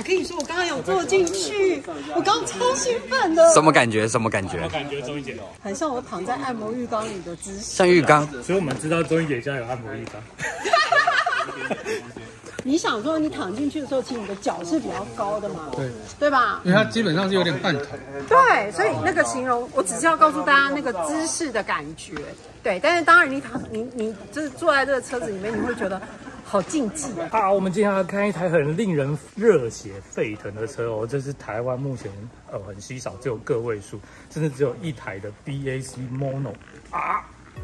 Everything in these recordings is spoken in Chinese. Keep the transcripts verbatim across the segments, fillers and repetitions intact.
跟你说，我刚刚有坐进去，我刚刚超兴奋的。 什么感觉？什么感觉？ 我感觉周一姐很像我躺在按摩浴缸里的姿势。 像浴缸， 所以我们知道周一姐家有按摩浴缸。 你想说，你躺进去的时候，其实你的脚是比较高的嘛？ 对， 对吧？ 因为它基本上是有点半躺。 对，所以那个形容，我只是要告诉大家那个姿势的感觉。对，但是当然你躺，你你就是坐在这个车子里面，你会觉得好禁忌啊！我们今天要看一台很令人热血沸腾的车哦，这是台湾目前呃很稀少，只有个位数，甚至只有一台的 B A C Mono 啊。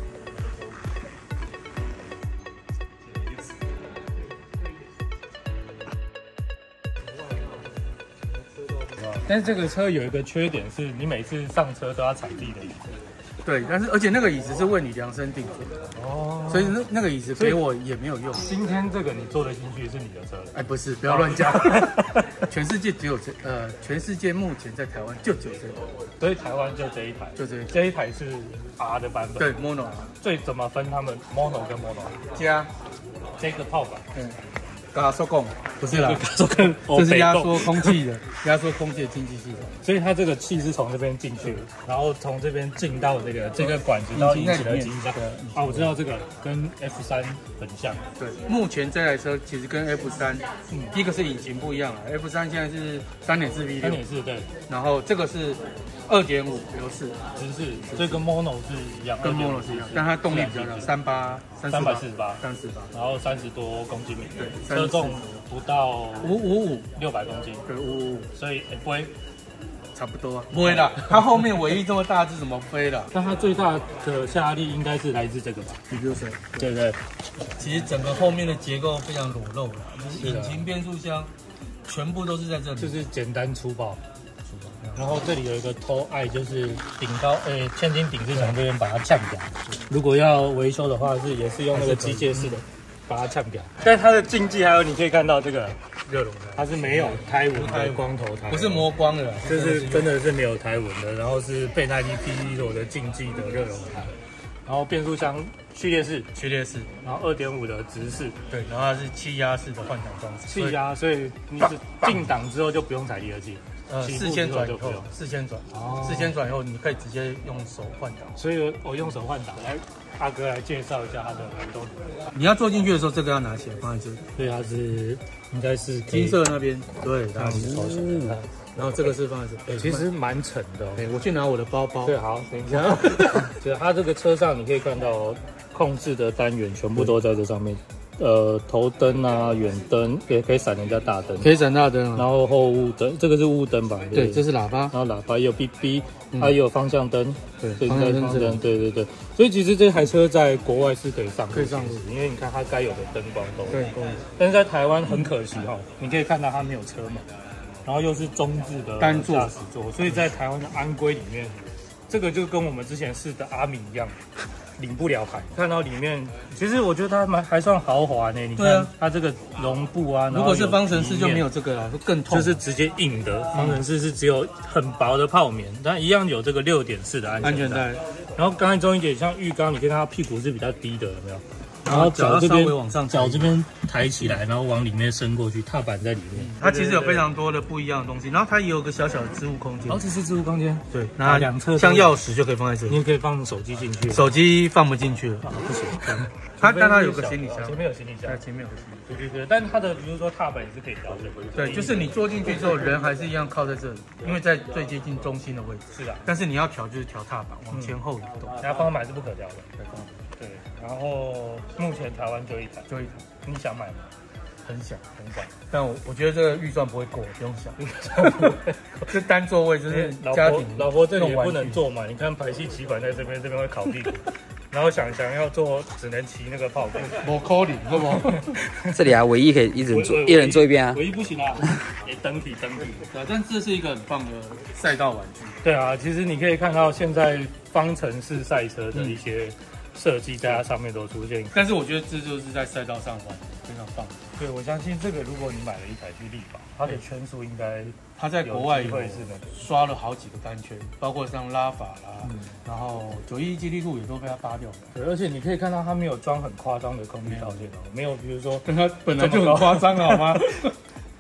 但是这个车有一个缺点是，你每次上车都要踩自己的椅子。 对，但是而且那个椅子是为你量身定做的哦，所以那那个椅子给我也没有用。 今天这个你坐得进去是你的车了？ 哎，不是，不要乱讲。全世界只有这呃，全世界目前在台湾就只有这台， 所以台湾就这一台， 就这一台， 这一台是 R 的版本。 对 ，Mono。 最怎么分他们 Mono 跟 Mono？ 加这个套板， 嗯。压缩供不是啦， 压缩供这是压缩空气的，压缩空气的经济系统。 所以它这个气是从这边进去，然后从这边进到这个这个管子，到引擎的机箱。啊，我知道这个跟 F 三很像。对， 目前这台车其实跟 F 三，嗯，第一个是引擎不一样了 ，F 三现在是三点四 V 六， 三点四对， 然后这个是二点五流式， 直式，所以跟 Mono 是一样， 跟 Mono 是一样，但它动力比较大，三八三百四十八， 三四八， 然后三十多公斤米， 对， 车重不到五五五六百公斤， 对，五五五， 所以不会差不多啊，不会啦，它后面尾翼这么大，是怎么飞的？ 但它最大的下压力应该是来自这个吧？ 也就是对对， 其实整个后面的结构非常裸露了，就是引擎、变速箱全部都是在这里， 就是简单粗暴。然后这里有一个偷爱，就是顶高，诶，千斤顶是从这边把它呛掉。如果要维修的话，是也是用那个机械式的把它呛掉。但它的竞技还有，你可以看到这个热熔胎，它是没有胎纹的光头胎， 不是磨光的， 这是真的是没有胎纹的。然后是倍耐力 P E 罗的竞技的热熔胎，然后变速箱序列式， 序列式， 然后二点五的直式， 对，然后它是气压式的换挡装置， 气压，所以你是进档之后就不用踩离合器。 呃，四千转以后，四千转，四千转以后，你可以直接用手换挡。 所以我用手换挡。来，阿哥来介绍一下它的轮动。 你要坐进去的时候，这个要拿起来放在这里。 对，它是应该是金色那边，对，它是超小。然后这个是放在这里， 其实蛮沉的。 哎，我去拿我的包包。 对，好，等一下。就是它这个车上你可以看到控制的单元全部都在这上面。呃，头灯啊，远灯也可以闪人家大灯， 可以闪大灯、啊。 然后后雾灯，这个是雾灯吧？ 对，对这是喇叭。 然后喇叭也有 B B， 它也有方向灯。 对， 方向灯，对对对。所以其实这台车在国外是可以上， 可以上路， 因为你看它该有的灯光都有。 对， 但是在台湾很可惜哈，你可以看到它没有车门，然后又是中置的单座驾驶座，所以在台湾的安规里面，这个就跟我们之前试的阿米一样。领不了牌，看到里面，其实我觉得它蛮还算豪华呢。你看它这个绒布啊， 如果是方程式就没有这个了，更痛。 就是直接硬的，方程式是只有很薄的泡棉，但一样有这个六点四的安全带。然后刚才钟怡姐像浴缸，你看它屁股是比较低的，有没有？然后脚这边往上，脚这边抬起来，然后往里面伸过去，踏板在里面。 它其实有非常多的不一样的东西，然后它也有个小小的置物空间。 哦，这是置物空间。 对，那两侧像钥匙就可以放在这里。 你也可以放手机进去。 手机放不进去了， 啊，不行。 它但它有个行李箱， 前面有行李箱， 前面有个行李箱。 对对对，但它的比如说踏板也是可以调整。 对，就是你坐进去之后，人还是一样靠在这里，因为在最接近中心的位置。 是的。 但是你要调就是调踏板，往前后移动。 然后方向盘是不可调的。对，然后目前台湾就一台， 就一台。 你想买吗？ 很想， 很想。 但我我觉得这个预算不会过，不用想。这单座位就是家庭， 老婆这里也不能坐嘛。你看排气气管在这边，这边会烤屁股。然后想想要坐，只能骑那个跑步。 我可能，好不好？ 这里啊，唯一可以一人坐，一人坐一边啊。 唯一不行啊，也登体登体。 对，但这是一个很棒的赛道玩具。 对啊，其实你可以看到现在方程式赛车的一些设计在它上面都出现。 但是我觉得这就是在赛道上玩，非常棒。 对，我相信这个，如果你买了一台去力宝，它的圈数应该， 它在国外有是的， 刷了好几个单圈，包括像拉法啦，嗯、然后九一一激励路也都被它扒掉了。 对，而且你可以看到它没有装很夸张的空气套件哦，没有，比如说跟它本来就很夸张好吗？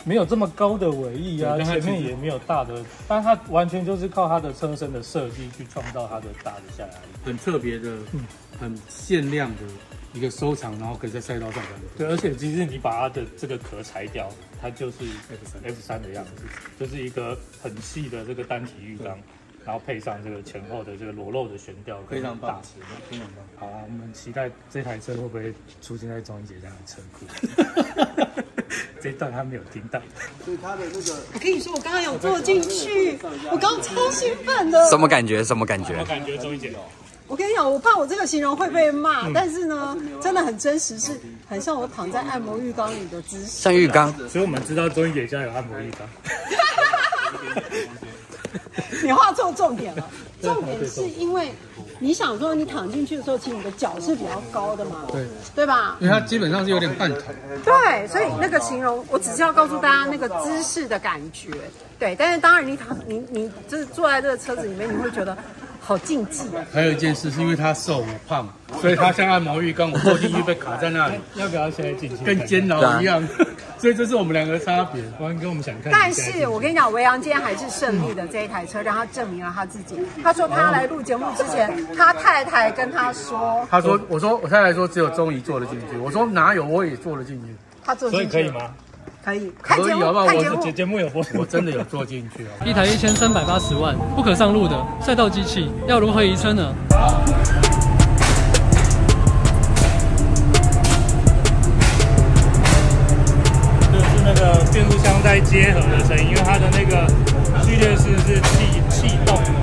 没有这么高的尾翼啊，前面也没有大的，但它完全就是靠它的车身的设计去创造它的大的下压力， 很特别的，嗯，很限量的一个收藏，然后可以在赛道上看到。 对，而且其实你把它的这个壳裁掉，它就是 F 三 F 三的样子，就是一个很细的这个单体浴缸。然后配上这个前后的这个裸露的悬吊， 非常棒， 非常棒。好啊，我们期待这台车会不会出现在钟怡姐家的车库？这一段他没有听到。 所以他的那个， 我跟你说，我刚刚有坐进去，我刚刚超兴奋的。 什么感觉？什么感觉？ 什么感觉？钟怡姐， 我跟你讲，我怕我这个形容会被骂，嗯、但是呢，真的很真实，是很像我躺在按摩浴缸里的姿势。 像浴缸， 所以我们知道钟怡姐家有按摩浴缸。 你画错重点了，重点是因为你想说你躺进去的时候，其实你的脚是比较高的嘛，对对吧？ 因为它基本上是有点半躺。 对，所以那个形容，我只是要告诉大家那个姿势的感觉。对，但是当然你躺你你就是坐在这个车子里面，你会觉得好禁忌。 还有一件事是因为他瘦我胖，所以他像按摩浴缸，我坐进去被卡在那里。 要不要现在进去？ 跟监牢一样。所以这是我们两个的差别，完跟我们想看。 但是我跟你讲，维扬今天还是胜利的这一台车，让他证明了他自己。他说他来录节目之前，他太太跟他说， 他说，我说我太太说只有钟怡坐得进去，我说哪有，我也坐得进去。 他坐进去， 所以可以吗？ 可以， 可以好不好？ 我节节目有播， 我真的有坐进去哦。 一台一千三百八十万不可上路的赛道机器，要如何移车呢？ 那个变速箱在结合的声音，因为它的那个序列式是气气动的。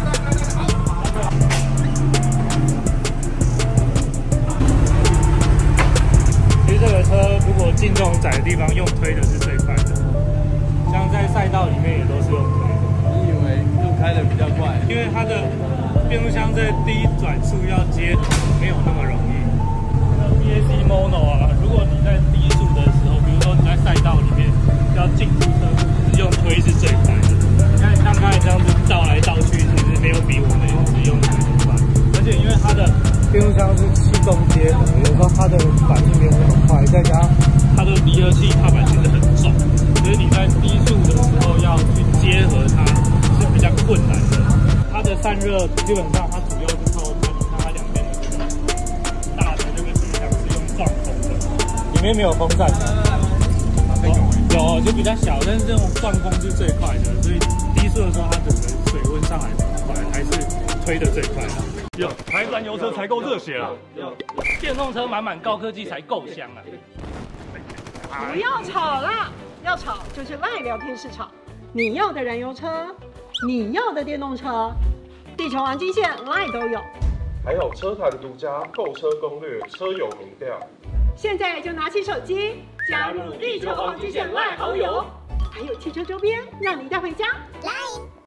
其实这个车如果进这种窄的地方，用推的是最快的。像在赛道里面也都是用推的。 我以为用开的比较快， 因为它的变速箱在低转速要接合没有那么容易。B A C Mono 啊，如果你在低速的时候，比如说你在赛道里面要进出车库，是用推是最快的。你看像刚才这样子倒来倒去，其实没有比我们是用推的快。而且因为它的变速箱是气动结合，有时候它的反应没有那么快，再加上它的离合器踏板其实很重，所以你在低速的时候要去结合它是比较困难的。它的散热基本上它主要是靠它，你看它两边的这个大的这个气箱是用撞风的，里面没有风扇的。有就比较小，但是这种撞风是最快的，所以低速的时候它整个水温上来很快，还是推的最快的。 有台燃油车才够热血啊！电动车满满高科技才够香啊！ 不要吵啦，要吵就是赖聊天室吵。你要的燃油车，你要的电动车，地球黄金线赖都有。 还有车坛独家购车攻略、车友民调。 现在就拿起手机加入地球黄金线赖好友，还有汽车周边让你带回家。来。